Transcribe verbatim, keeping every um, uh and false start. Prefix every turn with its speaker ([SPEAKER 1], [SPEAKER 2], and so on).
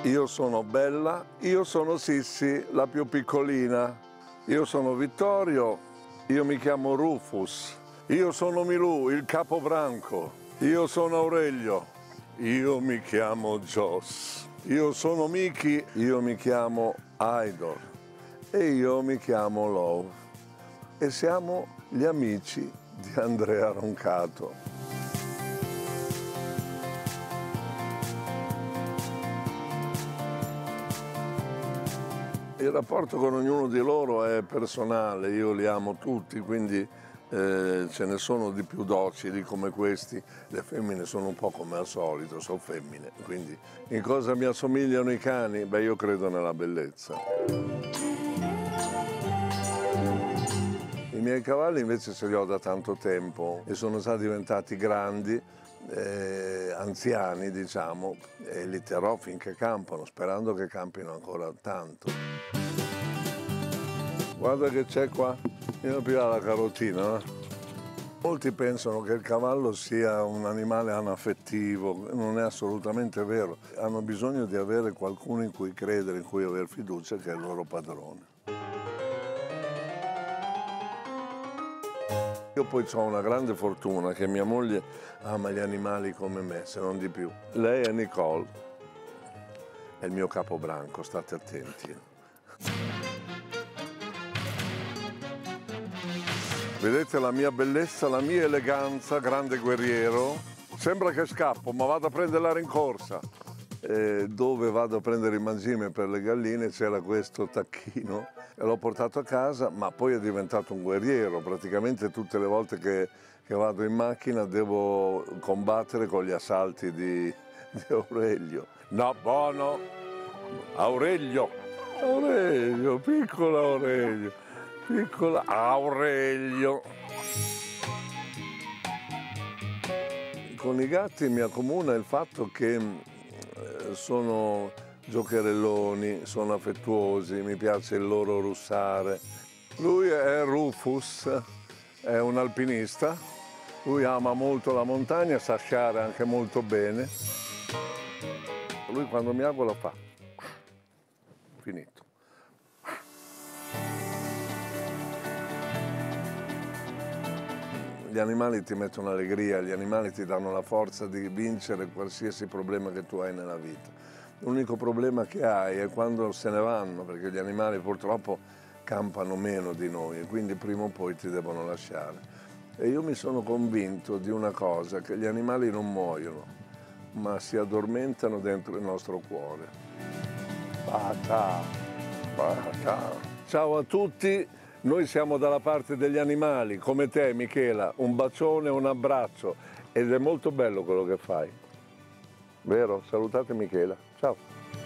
[SPEAKER 1] io sono Bella, io sono Sissi, la più piccolina, io sono Vittorio, io mi chiamo Rufus, io sono Milù, il capobranco, io sono Aurelio, io mi chiamo Joss, io sono Miki, io mi chiamo Idol e io mi chiamo Love e siamo gli amici di Andrea Roncato. Il rapporto con ognuno di loro è personale, io li amo tutti, quindi eh, ce ne sono di più docili come questi. Le femmine sono un po' come al solito, sono femmine, quindi in cosa mi assomigliano i cani? Beh, io credo nella bellezza. I miei cavalli invece ce li ho da tanto tempo e sono già diventati grandi, eh, anziani diciamo, e li terrò finché campano, sperando che campino ancora tanto. Guarda che c'è qua, io più la carotina. Eh? Molti pensano che il cavallo sia un animale anaffettivo, non è assolutamente vero. Hanno bisogno di avere qualcuno in cui credere, in cui avere fiducia, che è il loro padrone. Io poi ho una grande fortuna che mia moglie ama gli animali come me, se non di più. Lei è Nicole, è il mio capobranco, state attenti. Vedete la mia bellezza, la mia eleganza, grande guerriero? Sembra che scappo, ma vado a prendere la rincorsa. E dove vado a prendere il mangime per le galline c'era questo tacchino e l'ho portato a casa, ma poi è diventato un guerriero. Praticamente tutte le volte che, che vado in macchina devo combattere con gli assalti di, di Aurelio. No, buono! Aurelio! Aurelio, piccolo Aurelio! Piccola Aurelio. Con i gatti mi accomuna il fatto che sono giocherelloni, sono affettuosi, mi piace il loro russare. Lui è Rufus, è un alpinista, lui ama molto la montagna, sa sciare anche molto bene. Lui quando mi agola fa, finito. Gli animali ti mettono allegria, gli animali ti danno la forza di vincere qualsiasi problema che tu hai nella vita. L'unico problema che hai è quando se ne vanno, perché gli animali purtroppo campano meno di noi e quindi prima o poi ti devono lasciare. E io mi sono convinto di una cosa, che gli animali non muoiono, ma si addormentano dentro il nostro cuore. Bata, bata. Ciao a tutti! Noi siamo dalla parte degli animali, come te Michela, un bacione, un abbraccio ed è molto bello quello che fai, vero? Salutate Michela, ciao!